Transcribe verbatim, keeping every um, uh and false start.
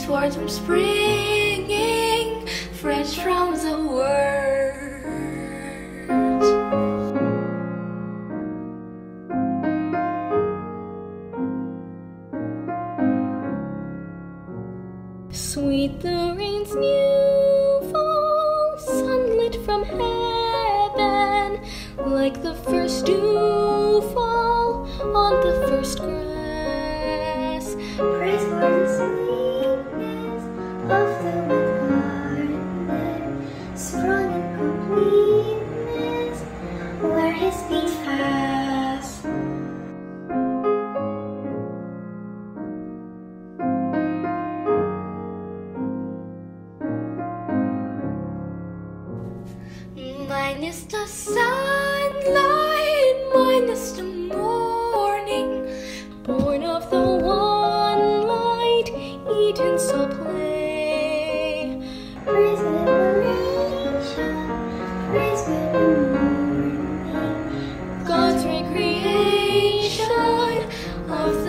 His words were springing fresh from the words. Sweet the rain's new fall, sunlit from heaven, like the first dew fall on the first grass. Praise for the sweetness of the wet garden, sprung in completeness where his feet fast. Mine is the sunlight, mine is the morning, born of the one light, Eden saw play. Praise with elation, praise with the morning, God's recreation of